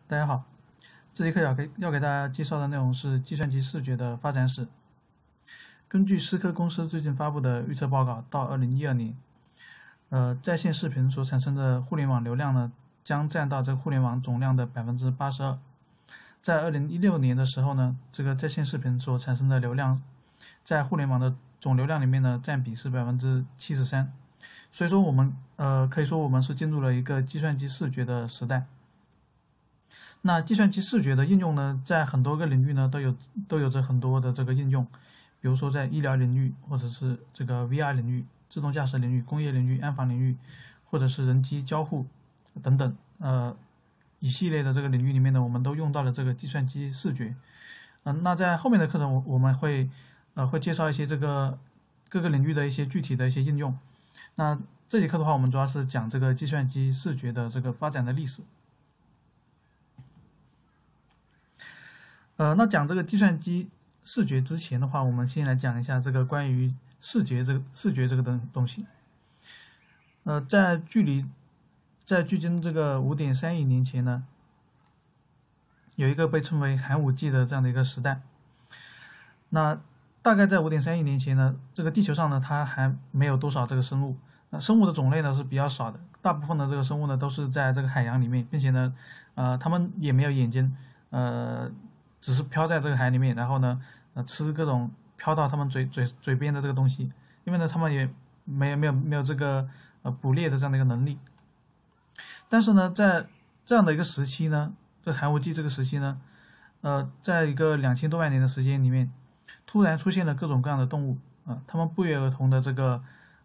大家好，这节课要给大家介绍的内容是计算机视觉的发展史。根据思科公司最近发布的预测报告，到2012年，在线视频所产生的互联网流量呢，将占到这个互联网总量的82%。在2016年的时候呢，这个在线视频所产生的流量，在互联网的总流量里面呢，占比是73%。所以说可以说我们是进入了一个计算机视觉的时代。那计算机视觉的应用呢，在很多个领域呢都有着很多的这个应用，比如说在医疗领域，或者是这个 VR 领域、自动驾驶领域、工业领域、安防领域，或者是人机交互等等，一系列的这个领域里面呢，我们都用到了这个计算机视觉。那在后面的课程我们会介绍一些这个各个领域的一些具体的一些应用。那这节课的话，我们主要是讲这个计算机视觉的这个发展的历史。那讲这个计算机视觉之前的话，我们先来讲一下这个关于视觉这个东西。在距今这个5.3亿年前呢，有一个被称为寒武纪的这样的一个时代。那大概在5.3亿年前呢，这个地球上呢，它还没有多少这个生物。那生物的种类呢是比较少的，大部分的这个生物呢都是在这个海洋里面，并且呢，它们也没有眼睛，只是飘在这个海里面，然后呢，吃各种飘到他们嘴边的这个东西，因为呢，他们也没有这个捕猎的这样的一个能力。但是呢，在这样的一个时期呢，这寒武纪这个时期呢，在一个2000多万年的时间里面，突然出现了各种各样的动物它们不约而同的这个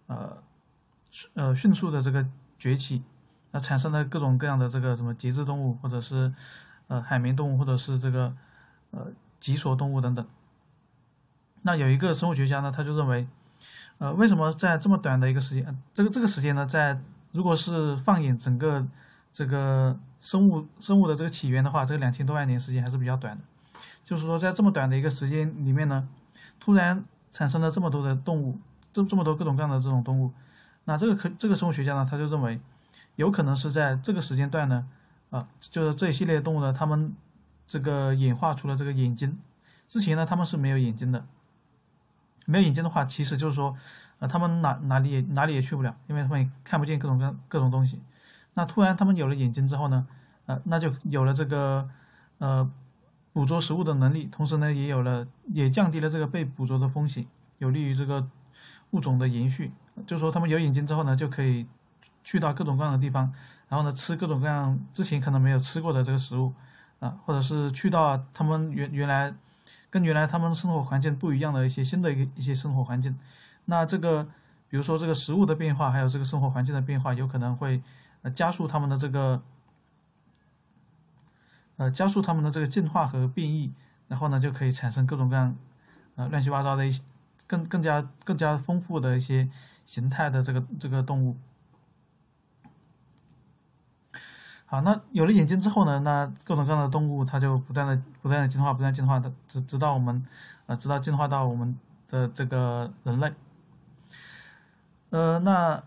迅速的这个崛起，产生了各种各样的这个什么节肢动物，或者是海绵动物，或者是这个脊索动物等等。那有一个生物学家呢，他就认为，为什么在这么短的一个时间，这个时间呢，如果是放眼整个这个生物的这个起源的话，这个2000多万年时间还是比较短的。就是说，在这么短的一个时间里面呢，突然产生了这么多的动物，这么多各种各样的这种动物。那这个生物学家呢，他就认为，有可能是在这个时间段呢，就是这一系列的动物呢，它们这个演化出了这个眼睛。之前呢，它们是没有眼睛的。没有眼睛的话，其实就是说，它们哪里也去不了，因为它们也看不见各种东西。那突然它们有了眼睛之后呢，那就有了这个捕捉食物的能力，同时呢，也降低了这个被捕捉的风险，有利于这个物种的延续。就是说，它们有眼睛之后呢，就可以去到各种各样的地方，然后呢，吃各种各样之前可能没有吃过的这个食物或者是去到他们原来他们生活环境不一样的新的一些生活环境。那这个比如说这个食物的变化，还有这个生活环境的变化，有可能会加速他们的这个进化和变异，然后呢就可以产生各种各样乱七八糟的一些更加丰富的一些形态的这个动物。好，那有了眼睛之后呢，那各种各样的动物它就不断的进化，的直到我们直到进化到我们的这个人类。那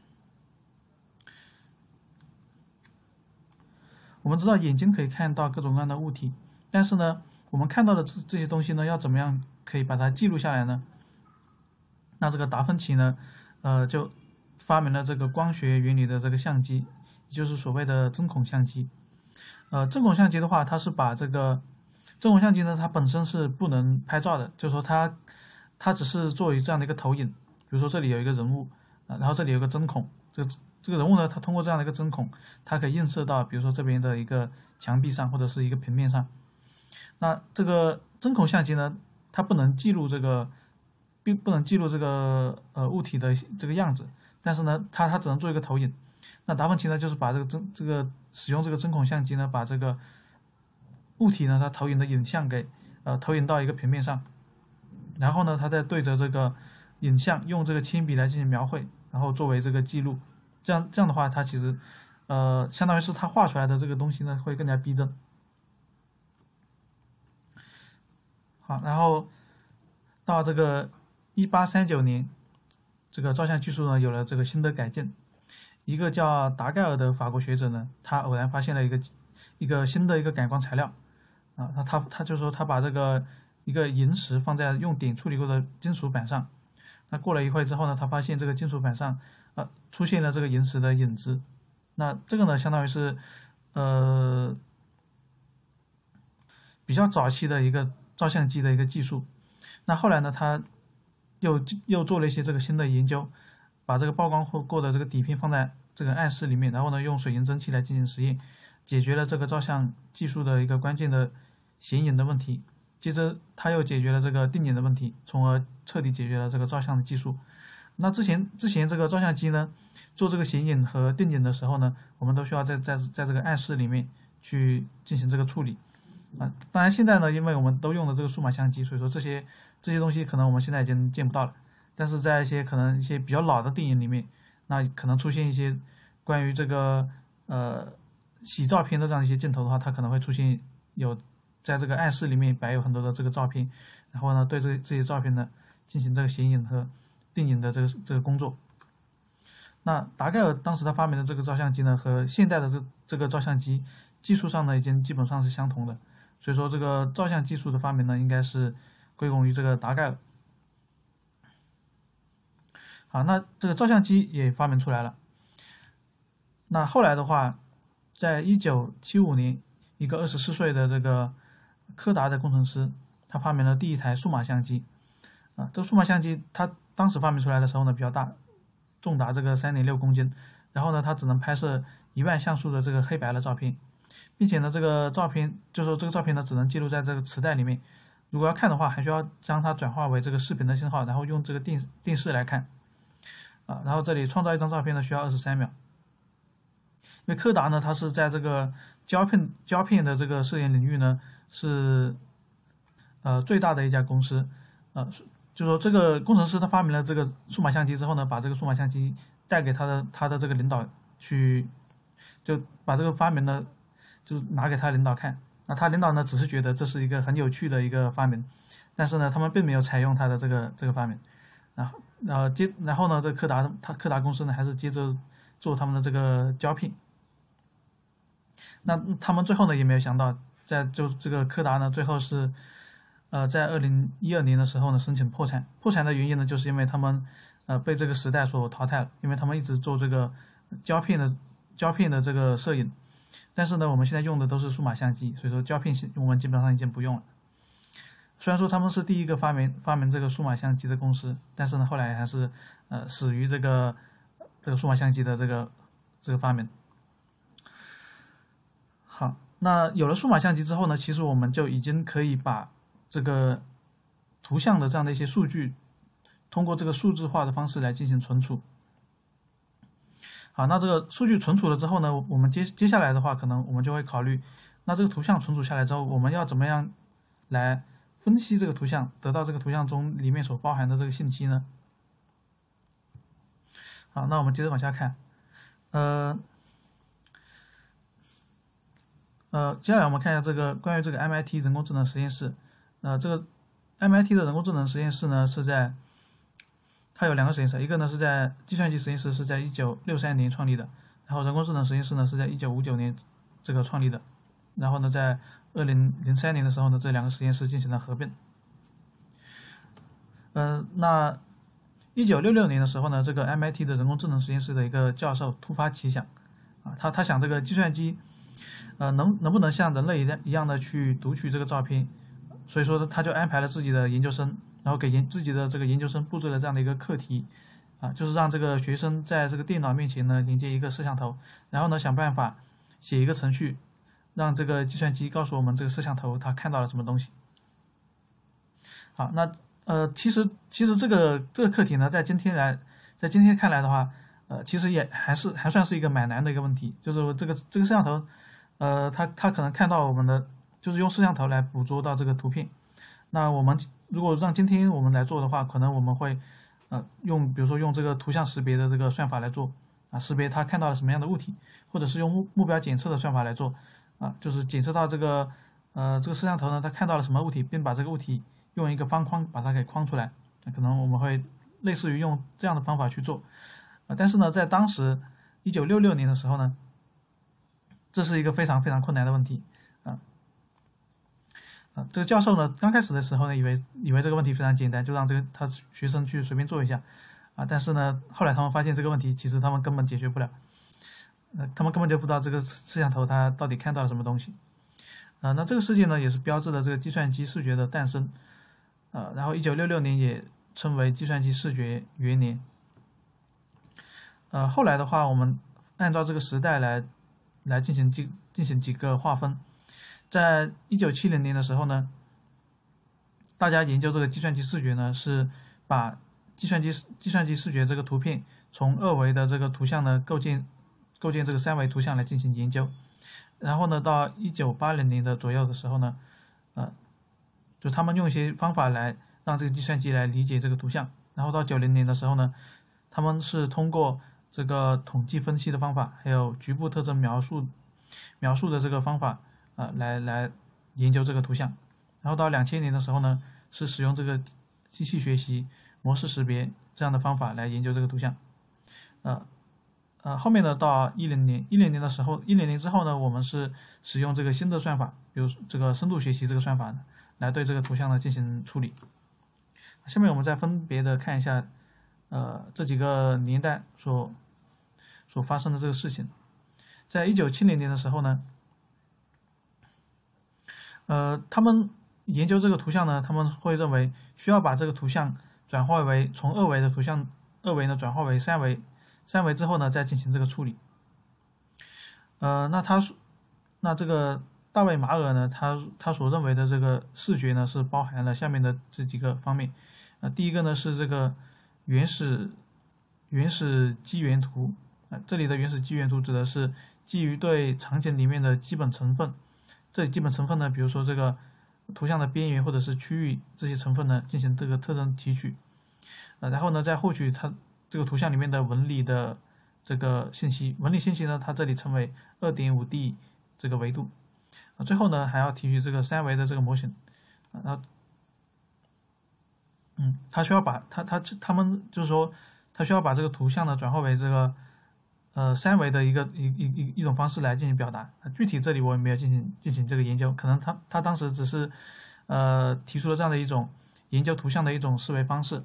我们知道眼睛可以看到各种各样的物体，但是呢，我们看到的这些东西呢，要怎么样可以把它记录下来呢？那这个达芬奇呢，就发明了这个光学原理的这个相机，也就是所谓的针孔相机。针孔相机的话，它是把这个针孔相机呢，它本身是不能拍照的，就是说它只是作为这样的一个投影。比如说这里有一个人物然后这里有个针孔，这个人物呢，它通过这样的一个针孔，它可以映射到比如说这边的一个墙壁上或者是一个平面上。那这个针孔相机呢，它不能记录这个物体的这个样子，但是呢，它只能做一个投影。那达芬奇呢，就是把使用这个针孔相机呢，把这个物体呢，它投影的影像给投影到一个平面上，然后呢，它再对着这个影像用这个铅笔来进行描绘，然后作为这个记录。这样的话，它其实相当于是它画出来的这个东西呢，会更加逼真。好，然后到这个1839年，这个照相技术呢有了这个新的改进。 一个叫达盖尔的法国学者呢，他偶然发现了一个新的一个感光材料啊，他就说他把这个一个萤石放在用碘处理过的金属板上，那过了一会之后呢，他发现这个金属板上出现了这个萤石的影子，那这个呢相当于是比较早期的一个照相机的一个技术。那后来呢，他又做了一些这个新的研究，把这个曝光过的这个底片放在这个暗室里面，然后呢用水银蒸汽来进行实验，解决了这个照相技术的一个关键的显影的问题。接着他又解决了这个定影的问题，从而彻底解决了这个照相的技术。那之前这个照相机呢，做这个显影和定影的时候呢，我们都需要在这个暗室里面去进行这个处理啊。当然现在呢，因为我们都用的这个数码相机，所以说这些东西可能我们现在已经见不到了。但是在可能一些比较老的电影里面，那可能出现一些关于这个洗照片的这样一些镜头的话，它可能会出现在这个暗室里面摆有很多的这个照片，然后呢对这些照片呢进行这个显影和定影的这个工作。那达盖尔当时他发明的这个照相机呢，和现代的这个照相机技术上呢已经基本上是相同的，所以说这个照相技术的发明呢，应该是归功于这个达盖尔。好，那这个照相机也发明出来了。那后来的话，在1975年，一个24岁的这个柯达的工程师，他发明了第一台数码相机。这个数码相机它当时发明出来的时候呢比较大，重达这个3.6公斤，然后呢它只能拍摄10000像素的这个黑白的照片，并且呢这个照片就是说这个照片呢只能记录在这个磁带里面，如果要看的话还需要将它转化为这个视频的信号，然后用这个电视来看然后这里创造一张照片呢需要23秒。因为柯达呢它是在这个胶片的这个摄影领域呢是最大的一家公司，就是说这个工程师他发明了这个数码相机之后呢，把这个数码相机带给他的这个领导去，就把这个发明呢就拿给他领导看。那他领导呢只是觉得这是一个很有趣的一个发明，但是呢他们并没有采用他的这个发明。然后呢这个柯达公司呢还是接着做他们的这个胶片。那他们最后呢也没有想到，这个柯达呢最后是在2012年的时候呢申请破产。破产的原因呢就是因为他们被这个时代所淘汰了，因为他们一直做这个胶片的这个摄影，但是呢我们现在用的都是数码相机，所以说胶片我们基本上已经不用了。虽然说他们是第一个发明这个数码相机的公司，但是呢后来还是死于这个数码相机的这个发明。好，那有了数码相机之后呢，其实我们就已经可以把这个图像的这样的一些数据，通过这个数字化的方式来进行存储。好，那这个数据存储了之后呢，我们接下来的话，可能我们就会考虑，那这个图像存储下来之后，我们要怎么样来分析这个图像，得到这个图像中里面所包含的这个信息呢？好，那我们接着往下看，接下来我们看一下这个关于这个 MIT 人工智能实验室。这个 MIT 的人工智能实验室呢它有2个实验室，一个呢是在计算机实验室是在1963年创立的，然后人工智能实验室呢是在1959年这个创立的，然后呢在2003年的时候呢这2个实验室进行了合并。那1966年的时候呢，这个 MIT 的人工智能实验室的一个教授突发奇想他想这个计算机能不能像人类一样的去读取这个照片，所以说他就安排了自己的研究生，然后给自己的这个研究生布置了这样的一个课题就是让这个学生在这个电脑面前呢连接一个摄像头，然后呢想办法写一个程序，让这个计算机告诉我们这个摄像头它看到了什么东西。好，那其实这个课题呢在今天看来的话，其实也还算是一个蛮难的一个问题，就是这个摄像头它可能看到我们的，就是用摄像头来捕捉到这个图片。那我们如果让今天我们来做的话，可能我们会比如说用这个图像识别的这个算法来做识别它看到了什么样的物体，或者是用目标检测的算法来做就是检测到这个摄像头呢它看到了什么物体，并把这个物体用一个方框把它给框出来。可能我们会类似于用这样的方法去做但是呢在当时 1966年的时候呢，这是一个非常非常困难的问题这个教授呢，刚开始的时候呢，以为这个问题非常简单，就让他学生去随便做一下但是呢，后来他们发现这个问题其实他们根本解决不了，他们根本就不知道这个摄像头它到底看到了什么东西那这个事件呢，也是标志了这个计算机视觉的诞生然后1966年也称为计算机视觉元年后来的话，我们按照这个时代来进行几个划分。在1970年的时候呢，大家研究这个计算机视觉呢，是把计算机视觉这个图片从2维的这个图像呢构建这个3维图像来进行研究。然后呢，到1980年的左右的时候呢，就他们用一些方法来让这个计算机来理解这个图像。然后到90年的时候呢，他们是通过这个统计分析的方法，还有局部特征描述的这个方法来研究这个图像。然后到2000年的时候呢，是使用这个机器学习、模式识别这样的方法来研究这个图像。后面呢，到10年之后呢，我们是使用这个新的算法，比如这个深度学习这个算法来对这个图像呢进行处理。下面我们再分别的看一下这几个年代所发生的这个事情。在1970年的时候呢，他们研究这个图像呢，他们会认为需要把这个图像转化为从2维的图像2维呢转化为3维之后呢再进行这个处理。那这个大卫马尔呢，他所认为的这个视觉呢是包含了下面的这几个方面。第一个呢是这个原始基源图这里的原始基源图指的是基于对场景里面的基本成分，这里基本成分呢，比如说这个图像的边缘或者是区域这些成分呢进行这个特征提取然后呢再获取它这个图像里面的纹理的这个信息。纹理信息呢，它这里称为 2.5D 这个维度最后呢还要提取这个3维的这个模型他需要把他们就是说，他需要把这个图像呢转化为这个3维的一种方式来进行表达。具体这里我也没有进行这个研究，可能他当时只是提出了这样的一种研究图像的一种思维方式。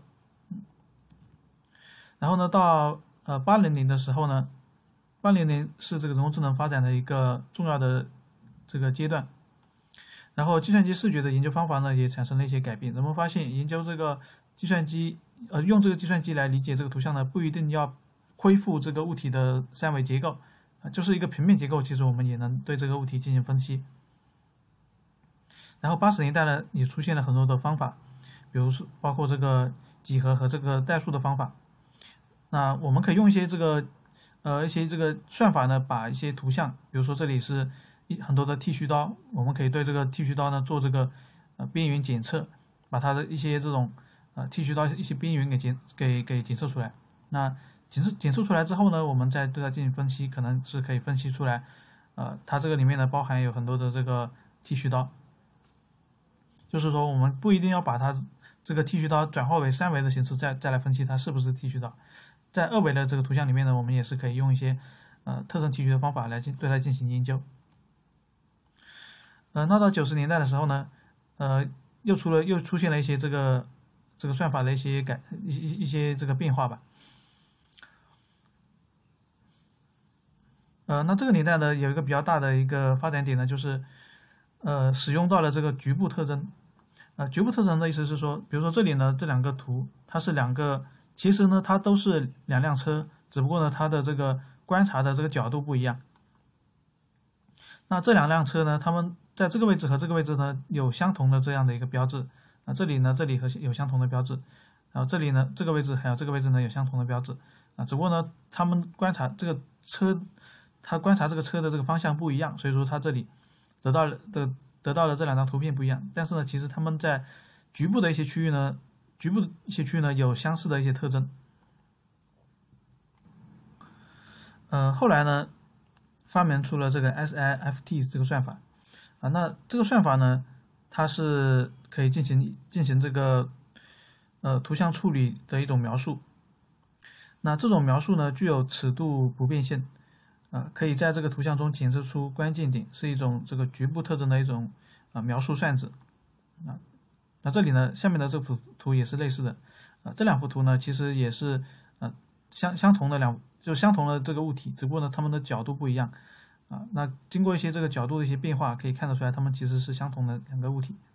然后呢，到80年的时候呢，80年是这个人工智能发展的一个重要的这个阶段。然后计算机视觉的研究方法呢也产生了一些改变。人们发现研究这个计算机用这个计算机来理解这个图像呢，不一定要恢复这个物体的3维结构就是一个平面结构，其实我们也能对这个物体进行分析。然后80年代呢也出现了很多的方法，比如说包括这个几何和这个代数的方法。那我们可以用一些这个算法呢，把一些图像，比如说这里是很多的剃须刀，我们可以对这个剃须刀呢做这个边缘检测，把它的一些这种剃须刀一些边缘给检测出来。那检测出来之后呢，我们再对它进行分析，可能是可以分析出来它这个里面呢包含有很多的这个剃须刀。就是说我们不一定要把它这个剃须刀转化为3维的形式再来分析它是不是剃须刀。在2维的这个图像里面呢，我们也是可以用一些特征提取的方法来对它进行研究。那到90年代的时候呢，又出现了一些这个算法的一些这个变化吧。那这个年代呢有一个比较大的一个发展点呢，就是使用到了这个局部特征。局部特征的意思是说，比如说这里呢这两个图，它是其实呢它都是2辆车，只不过呢它的这个观察的这个角度不一样。那这2辆车呢，它们在这个位置和这个位置呢有相同的这样的一个标志这里有相同的标志，然后这里呢这个位置还有这个位置呢有相同的标志只不过呢他们观察这个车，他观察这个车的这个方向不一样，所以说他这里得到了这2张图片不一样。但是呢其实他们在局部的一些区域呢有相似的一些特征。后来呢发明出了这个 SIFT 这个算法那这个算法呢，它是可以进行这个图像处理的一种描述。 那这种描述呢，具有尺度不变性，可以在这个图像中检测出关键点，是一种这个局部特征的一种描述算子。那这里呢，下面的这幅图也是类似的，这两幅图呢，其实也是相同的相同的这个物体，只不过呢，它们的角度不一样。那经过一些这个角度的一些变化，可以看得出来，它们其实是相同的两个物体。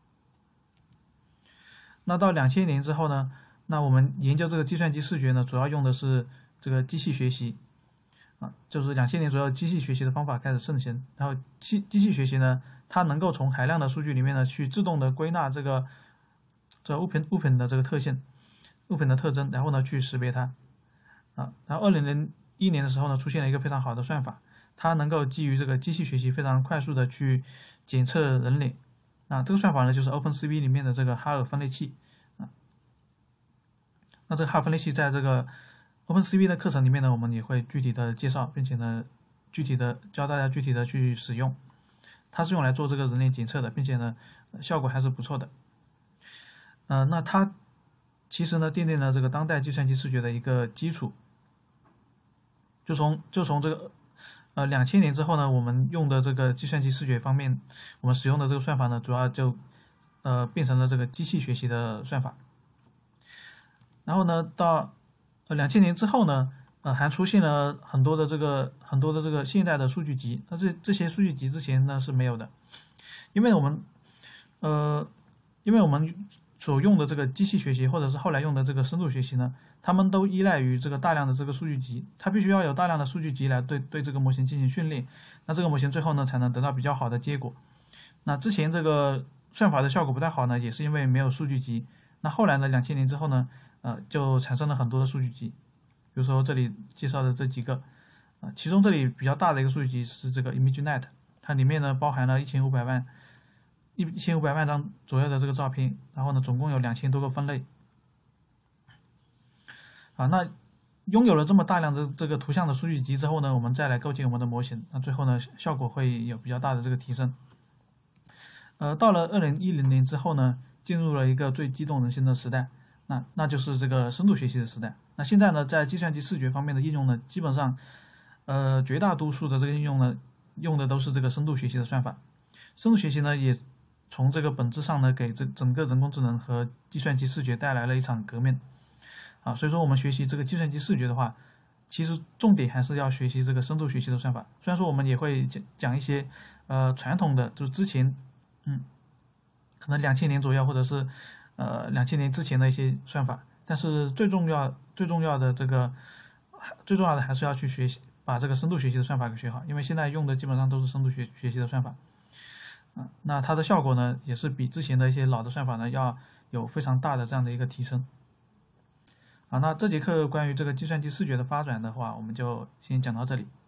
那到2000年之后呢，那我们研究这个计算机视觉呢，主要用的是这个机器学习，就是2000年左右，机器学习的方法开始盛行。然后机器学习呢，它能够从海量的数据里面呢，去自动的归纳这物品的这个特性、物品的特征，然后呢去识别它。然后2001年的时候呢，出现了一个非常好的算法，它能够基于这个机器学习非常快速的去检测人脸。这个算法呢，就是 OpenCV 里面的这个哈尔分类器。那这个哈尔分类器在这个 OpenCV 的课程里面呢，我们也会具体的介绍，并且呢，具体的教大家具体的去使用。它是用来做这个人脸检测的，并且呢，效果还是不错的。那它其实呢，奠定了这个当代计算机视觉的一个基础。就从这个2000年之后呢，我们用的这个计算机视觉方面，我们使用的这个算法呢，主要就变成了这个机器学习的算法。然后呢，到2000年之后呢，还出现了很多的这个现代的数据集。那这些数据集之前呢是没有的，因为我们所用的这个机器学习，或者是后来用的这个深度学习呢，它们都依赖于这个大量的这个数据集，它必须要有大量的数据集来对这个模型进行训练，那这个模型最后呢才能得到比较好的结果。那之前这个算法的效果不太好呢，也是因为没有数据集。那后来呢，2000年之后呢，就产生了很多的数据集，比如说这里介绍的这几个，其中这里比较大的一个数据集是这个 ImageNet， 它里面呢包含了1500万张左右的这个照片，然后呢总共有2000多个分类。那拥有了这么大量的这个图像的数据集之后呢，我们再来构建我们的模型，那最后呢效果会有比较大的这个提升。到了2010年之后呢，进入了一个最激动人心的时代，那就是这个深度学习的时代。那现在呢，在计算机视觉方面的应用呢，基本上绝大多数的这个应用呢，用的都是这个深度学习的算法。深度学习呢，也从这个本质上呢，给整个人工智能和计算机视觉带来了一场革命。所以说我们学习这个计算机视觉的话，其实重点还是要学习这个深度学习的算法。虽然说我们也会讲一些传统的，就是之前可能2000年左右，或者是2000年之前的一些算法，但是最重要的还是要去学习，把这个深度学习的算法给学好，因为现在用的基本上都是深度学习的算法。那它的效果呢，也是比之前的一些老的算法呢要有非常大的这样的一个提升。那这节课关于这个计算机视觉的发展的话，我们就先讲到这里。